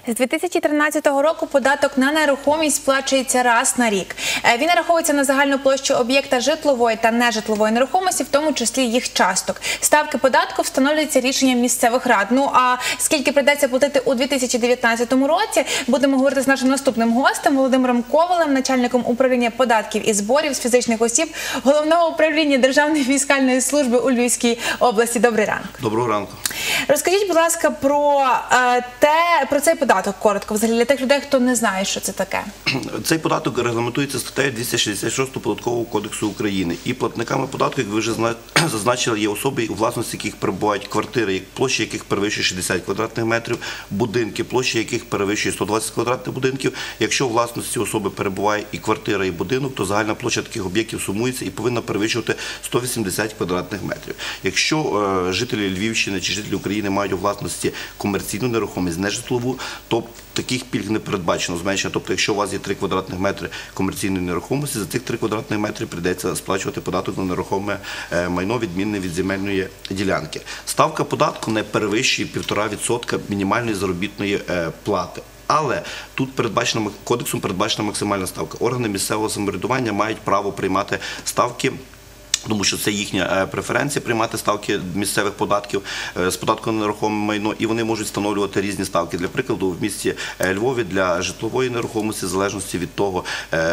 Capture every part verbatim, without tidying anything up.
З дві тисячі тринадцятого року податок на нерухомість сплачується раз на рік. Він нараховується на загальну площу об'єкта житлової та нежитлової нерухомості, в тому числі їх часток. Ставки податку встановлюються рішенням місцевих рад. Ну а скільки прийдеться платити у дві тисячі дев'ятнадцятому році, будемо говорити з нашим наступним гостем Володимиром Ковалем, начальником управління податків і зборів з фізичних осіб Головного управління Державної фіскальної служби у Львівській області. Добрий ранок. Доброго ранку. Розкажіть, будь ласка, про е, те, про цей податок коротко, взагалі, для тих людей, хто не знає, що це таке. Цей податок регламентується статтею двісті шістдесят шість Податкового кодексу України. І платниками податку, як ви вже зазначили, є особи, у власності яких перебувають квартири, площа яких перевищує шістдесят квадратних метрів, будинки, площа яких перевищує сто двадцять квадратних будинків. Якщо у власності особи перебуває і квартира, і будинок, то загальна площа таких об'єктів сумується і повинна перевищувати сто вісімдесят квадратних метрів. Якщо е, жителі Львівщини чи жителі України мають у власності комерційну нерухомість, не житлову, то таких пільг не передбачено зменшення. Тобто, якщо у вас є три квадратних метри комерційної нерухомості, за цих три квадратних метри прийдеться сплачувати податок на нерухоме майно, відмінне від земельної ділянки. Ставка податку не перевищує півтора відсотка мінімальної заробітної плати. Але тут передбачено, кодексом передбачена максимальна ставка. Органи місцевого самоврядування мають право приймати ставки, тому що це їхня преференція приймати ставки місцевих податків з податку на нерухоме майно, і вони можуть встановлювати різні ставки. Для прикладу, в місті Львові для житлової нерухомості, в залежності від того,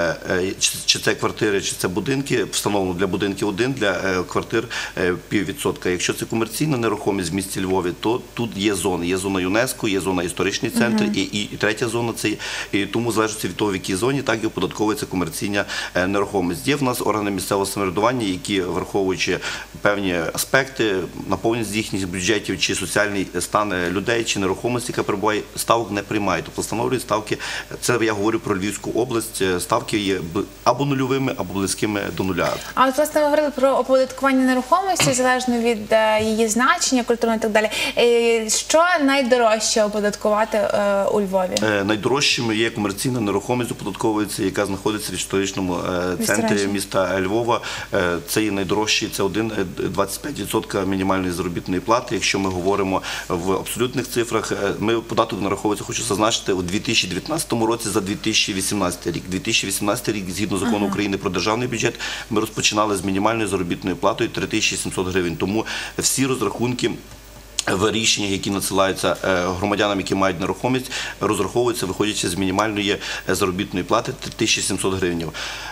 чи це квартири, чи це будинки, встановлено для будинків один, для квартир пів відсотка. Якщо це комерційна нерухомість в місті Львові, то тут є зони. Є зона ЮНЕСКО, є зона історичний центр, uh-huh. і, і, і третя зона це, і тому в залежності від того, в якій зоні, так і оподатковується комерційна нерухомість. Є в нас органи місцевого самоврядування, які, враховуючи певні аспекти, наповненість їхніх бюджетів, чи соціальний стан людей, чи нерухомості, яка перебуває, ставок не приймає. Тобто встановлюють ставки, це я говорю про Львівську область, ставки є або нульовими, або близькими до нуля. А от, власне, ви говорили про оподаткування нерухомості, залежно від е, її значення, культурно і так далі. Е, що найдорожче оподаткувати е, у Львові? Е, найдорожчим є комерційна нерухомість, оподатковується, яка знаходиться в історичному е, центрі міста Львова. Е, це є найдорожчий, це один цілих двадцять п'ять відсотків мінімальної заробітної плати. Якщо ми говоримо в абсолютних цифрах, ми податок нараховується, хочу зазначити, у дві тисячі дев'ятнадцятому році за дві тисячі вісімнадцятий рік. дві тисячі вісімнадцятий рік, згідно закону ага. України про державний бюджет, ми розпочинали з мінімальною заробітною платою три тисячі сімсот гривень. Тому всі розрахунки в рішеннях, які надсилаються громадянам, які мають нерухомість, розраховуються, виходячи з мінімальної заробітної плати три тисячі сімсот гривень.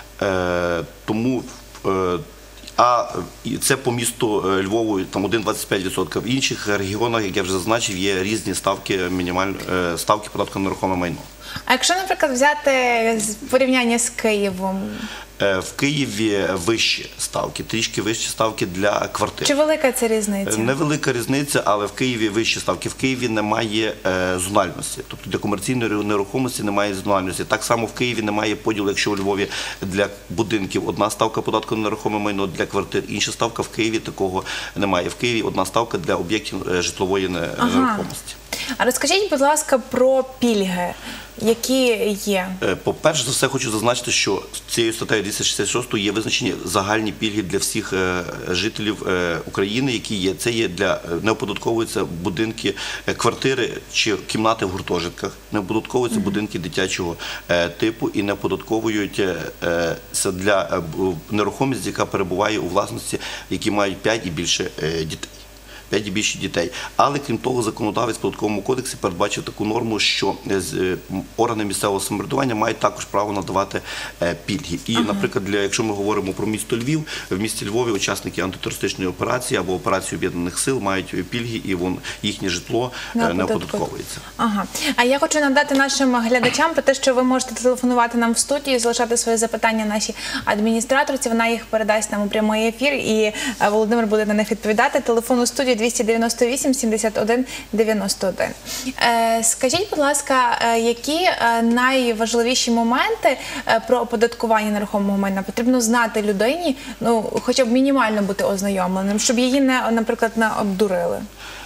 Тому а це по місту Львову там один цілих двадцять п'ять відсотків. В інших регіонах, як я вже зазначив, є різні ставки, мінімальні ставки податку на нерухоме майно. А якщо, наприклад, взяти порівняння з Києвом? В Києві вищі ставки, трішки вищі ставки для квартир. Чи велика ця різниця? Невелика різниця, але в Києві вищі ставки. В Києві немає е, зональності, тобто для комерційної нерухомості немає зональності. Так само в Києві немає поділу, якщо у Львові для будинків одна ставка податку на нерухоме майно, для квартир інша ставка. В Києві такого немає. В Києві одна ставка для об'єктів житлової нерухомості. Ага. А розкажіть, будь ласка, про пільги, які є? По-перше, за все хочу зазначити, що цією статтею двісті шістдесят шість є визначені загальні пільги для всіх жителів України, які є. Це є для, не оподатковуються будинки, квартири чи кімнати в гуртожитках, не оподатковуються будинки дитячого типу і не оподатковуються для нерухомість, яка перебуває у власності, які мають п'ять і більше дітей. п'ять і більше дітей. Але, крім того, законодавець в Податковому кодексі передбачив таку норму, що органи місцевого самоврядування мають також право надавати пільги. І, ага. наприклад, для, якщо ми говоримо про місто Львів, в місті Львові учасники антитерористичної операції або операції Об'єднаних сил мають пільги, і вон, їхнє житло не, не оподатковується. Ага. А я хочу надати нашим глядачам про те, що ви можете телефонувати нам в студію, залишати свої запитання нашій адміністраторці, вона їх передасть нам у прямий ефір, і Володимир буде на них відповідати. Телефон у студії двісті дев'яносто вісім сімдесят один дев'яносто один. Е, скажіть, будь ласка, які найважливіші моменти про оподаткування нерухомого майна потрібно знати людині, ну, хоча б мінімально бути ознайомленим, щоб її, не, наприклад, не обдурили?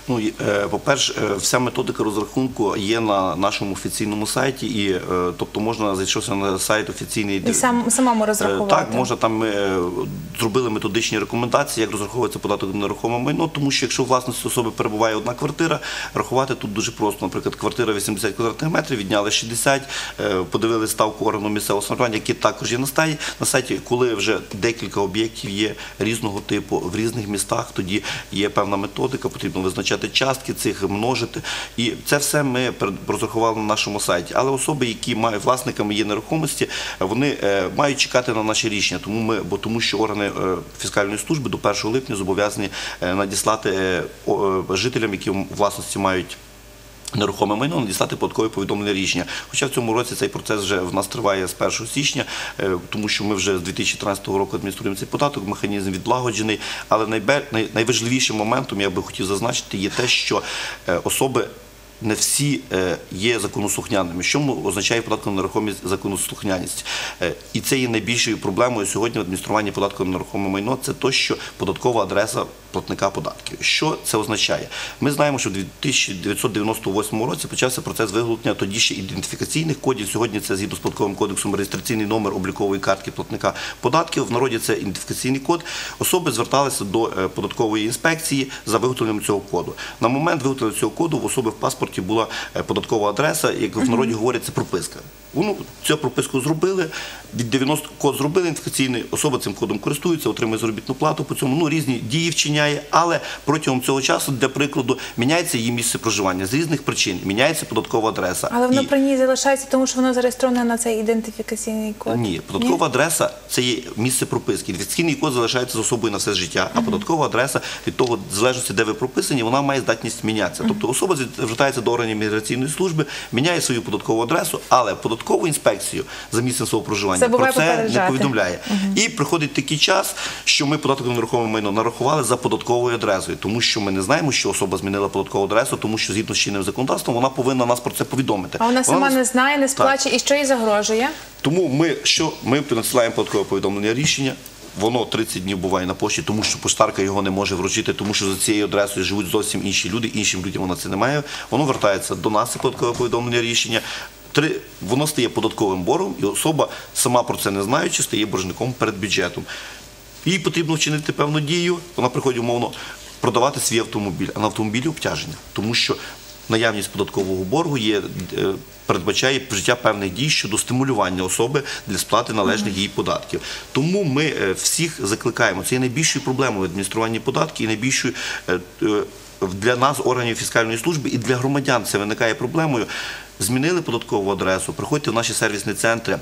Ну, і, е, по-перше, е, вся методика розрахунку є на нашому офіційному сайті, і, е, тобто можна, зайшовши на сайт офіційний, І сам, самому Е, розрахувати. Так, можна там ми е, зробили методичні рекомендації, як розраховується податок на нерухоме майно, тому що якщо у власності особи перебуває одна квартира, рахувати тут дуже просто. Наприклад, квартира вісімдесят квадратних метрів, відняли шістдесят, е, подивили ставку органу місцевого самоврядування, які також є на сайті, на сайті, коли вже декілька об'єктів є різного типу в різних містах, тоді є певна методика, потрібно визначати частки цих, множити. І це все ми перед- розрахували на нашому сайті. Але особи, які мають власниками є нерухомості, вони е, мають чекати на наші рішення, тому ми, бо тому що органи е, фіскальної служби до першого липня зобов'язані е, надіслати е, о, е, жителям, які в власності мають нерухоме майно, надіслати податкове повідомлення рішення. Хоча в цьому році цей процес вже в нас триває з першого січня, е, тому що ми вже з дві тисячі тринадцятого року адмініструємо цей податок, механізм відлагоджений. Але найбе- най- найважливішим моментом, я би хотів зазначити, є те, що е, особи не всі е, є законослухняними. Що означає податок на нерухомість законослухняність? Е, І це є найбільшою проблемою сьогодні в адмініструванні податку на нерухоме майно, це то, що податкова адреса платника податків. Що це означає? Ми знаємо, що в тисяча дев'ятсот дев'яносто восьмому році почався процес виготовлення тоді ще ідентифікаційних кодів. Сьогодні це згідно з податковим кодексом реєстраційний номер облікової картки платника податків. В народі це ідентифікаційний код. Особи зверталися до е, податкової інспекції за виготовленням цього коду. На момент виготовлення цього коду в особи в паспорті була е, податкова адреса, як в народі говорять, це прописка. Ну, цю прописку зробили, від дев'яносто код зробили ідентифікаційний, особа цим кодом користується, отримує заробітну плату по цьому, ну, різні дії вчиняє, але протягом цього часу, для прикладу, міняється її місце проживання з різних причин, міняється податкова адреса. Але воно І- при ній залишається, тому що воно зареєстроване на цей ідентифікаційний код. Ні, податкова адреса – це є місце прописки. Ідентифікаційний код залишається з особою на все життя, а податкова адреса від того, в залежності, де ви прописані, вона має здатність мінятися. Тобто особа звертається до органів міграційної служби, міняє свою податкову адресу, але податкову інспекцію за місцем свого проживання Забуває про це не попереджати. повідомляє. І приходить такий час, що ми податок на нерухоме майно нарахували за податковою адресою, тому що ми не знаємо, що особа змінила податкову адресу, тому що згідно з чинним законодавством вона повинна нас про це повідомити. А вона сама нас- не знає, не Так. сплачує, і що їй загрожує? Тому ми що ми надсилаємо податкове повідомлення рішення. Воно тридцять днів буває на пошті, тому що поштарка його не може вручити, тому що за цією адресою живуть зовсім інші люди, іншим людям вона це не має. Воно вертається до нас, це податкове повідомлення рішення. Три, воно стає податковим боргом, і особа, сама про це не знаючи, стає боржником перед бюджетом. Їй потрібно вчинити певну дію, вона приходить умовно продавати свій автомобіль, а на автомобілі обтяження, тому що наявність податкового боргу є, е, передбачає вжиття певних дій щодо стимулювання особи для сплати належних їй податків. Тому ми е, всіх закликаємо. Це є найбільшою проблемою в адмініструванні податків і найбільшою е, е, для нас, органів фіскальної служби, і для громадян це виникає проблемою. Змінили податкову адресу, приходьте в наші сервісні центри,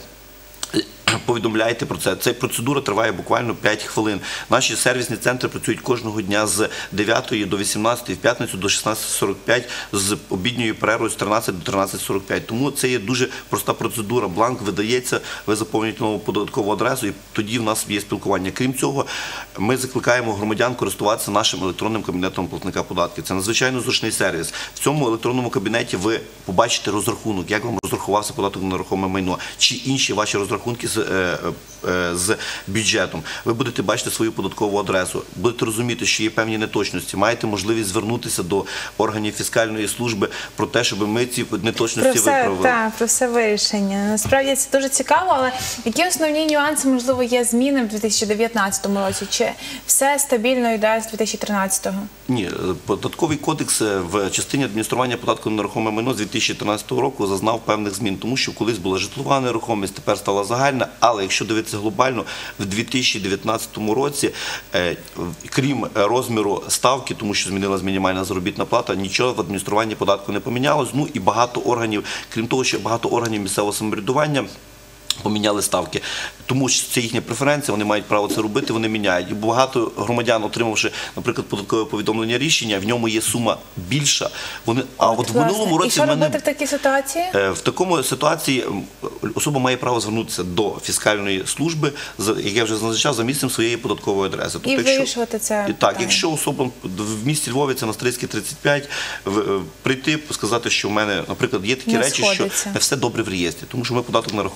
повідомляйте про це. Ця процедура триває буквально п'ять хвилин. Наші сервісні центри працюють кожного дня з дев'ятої до вісімнадцятої, в п'ятницю до шістнадцятої сорок п'ять, з обідньою перервою з тринадцятої до тринадцятої сорок п'ять. Тому це є дуже проста процедура. Бланк видається, ви заповнюєте нову податкову адресу, і тоді в нас є спілкування. Крім цього, ми закликаємо громадян користуватися нашим електронним кабінетом платника податків. Це надзвичайно зручний сервіс. В цьому електронному кабінеті ви побачите розрахунок, як вам розрахувався податок на нерухоме майно, чи інші ваші розрахунки з, е, е, з бюджетом. Ви будете бачити свою податкову адресу, будете розуміти, що є певні неточності, маєте можливість звернутися до органів фіскальної служби про те, щоб ми ці Про неточності все, виправили. так, про все вирішення. Насправді це дуже цікаво, але які основні нюанси, можливо, є зміни в дві тисячі дев'ятнадцятому році? Чи все стабільно йде з дві тисячі тринадцятого? Ні, податковий кодекс в частині адміністрування податку на нерухоме майно з дві тисячі тринадцятого року зазнав певних змін, тому що колись була житлова нерухомість, тепер стала загальна, але якщо дивитися глобально, в дві тисячі дев'ятнадцятому році, е, крім розміру ставки, тому що змінилась мінімальна заробітна плата, нічого в адмініструванні податку не помінялось. Ну і багато органів, крім того, що багато органів місцевого самоврядування поміняли ставки. Тому що це їхня преференція, вони мають право це робити, вони міняють. І багато громадян, отримавши, наприклад, податкове повідомлення рішення, в ньому є сума більша. Вони, а от в Власне. минулому І році що в мене... робити в такій ситуації? Е, В такому ситуації м, особа має право звернутися до фіскальної служби, за- як я вже зазначав, за місцем своєї податкової адреси. І вирішувати це І Так, питання. якщо особа в місті Львові, це на Стрийській тридцять п'ять, в- е, прийти, сказати, що в мене, наприклад, є такі Не речі, сходиться. що не все добре в реєстрі, тому що ми податок нараховуємо на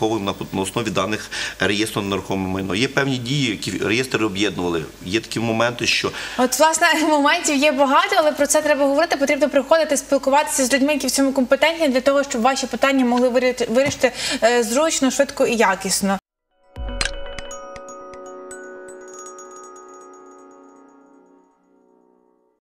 на основі даних реєстру на нерухоме майно. Є певні дії, які реєстри об'єднували. Є такі моменти, що От, власне, моментів є багато, але про це треба говорити. Потрібно приходити, спілкуватися з людьми, які в цьому компетентні, для того, щоб ваші питання могли вирішити, вирішити е, зручно, швидко і якісно.